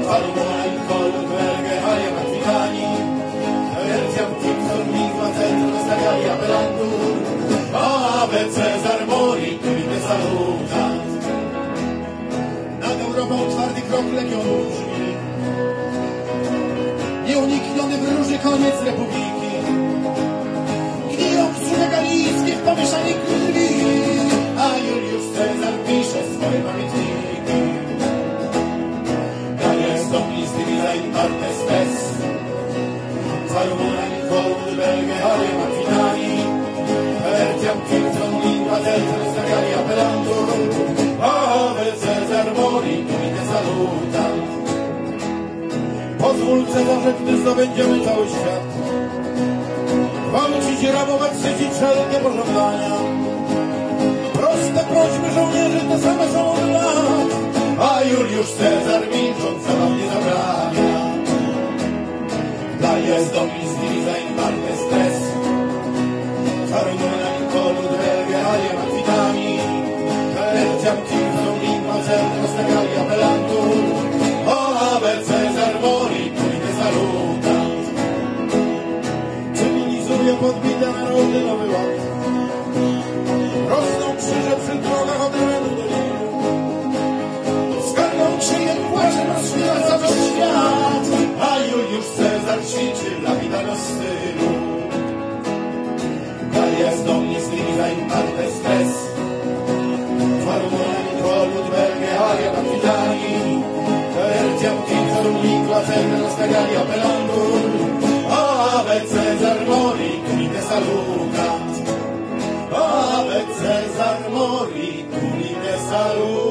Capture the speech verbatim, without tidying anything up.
Salomone, Nicole, Berge, Aria, Mazzicani, Tertiam, Timpson, Lingua, Centro, Stagalia, Belandur, Ave Cezar mori, który mnie saluta. Nad Europą twardy krok legionów brzmi. Nieunikniony w róży koniec republiki. Gniją psuwe galickie w pomieszanej krwi, a Juliusz Cezar pisze swoje pamiętniki. Daniel Stopnis, Divisa in Partes Tes, Salomone, Nicole, Belge, Arie, Martinani, Tertiam, Timpson, Lingua, Centro, Stagalia, Belandur, Ave Cezar mori, który mnie saluta. Pozwól Cezarze, gdy zdobędziemy cały świat, walczyć, rabować, sycić wszelkie pożądania. Proste prośby żołnierzy te same są od lat, a Juliusz Cezar milcząc nam nie zabrania. Daje z Dominis Divisa in Partes Tes, Salomone, Nicole, Berge, Aria, Mazzicani, Tertiam, Timpson, Lingua, Centro, Stagalia, Belandur, Ave Cezar mori, który mnie saluta. Cywilizuje podbite narody nowy ład. Rosną krzyże przy drogach od Renu do Nilu. Skargą krzyjem płaczem rozświewa cały świat, a Juliusz Cezar ćwiczy lapidano stylu. Galias Dominis Divisa in Partes Tes, Salomone, Nicole, Berge, Aria, Mazzicani, Tertiam, Timpson, Lingua, Centro, Stagalia, Belandur, Ave Cezar mori, qui te saluta. Ave Cezar mori, qui te saluta.